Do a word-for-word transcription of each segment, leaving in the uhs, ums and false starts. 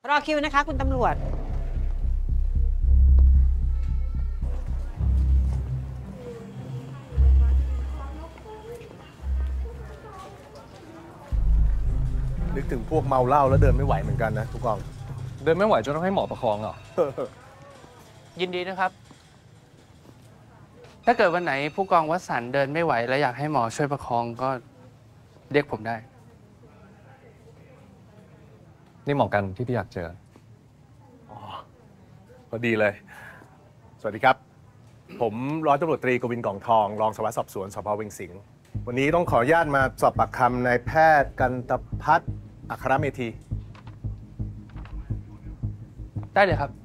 รอคิวนะคะคุณตำรวจนึกถึงพวกเมาเหล้าแล้วเดินไม่ไหวเหมือนกันนะทุกกองเดินไม่ไหวจนต้องให้หมอประคองเหรอยินดีนะครับ ถ้าเกิดวันไหนผู้กองวสันต์เดินไม่ไหวแล้วอยากให้หมอช่วยประคองก็เรียกผมได้นี่หมอกันที่พี่อยากเจออ๋อพอดีเลย สวัสดีครับ ผมร้อยตำรวจตรีกวินกองทองรองสารวัตรสอบสวนสพเวียงสิงห์วันนี้ต้องขออนุญาตมาสอบปากคำนายแพทย์กันตพัฒน์อัครเมธีได้เลยครับ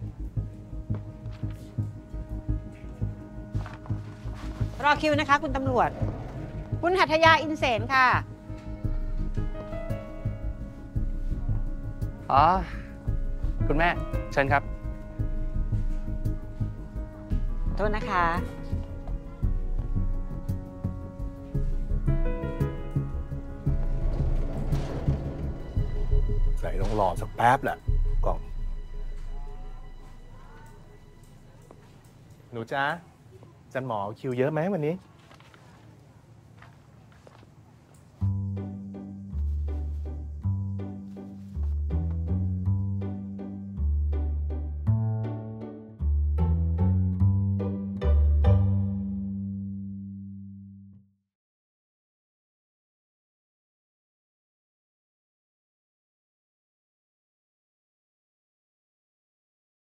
รอคิวนะคะคุณตำรวจคุณหัตถยาอินเสนค่ะอ๋อ คุณแม่ เชิญครับโทษนะคะใส่ต้องรอสักแป๊บแหละกองหนูจ้าจันหมอคิวเยอะไหมวันนี้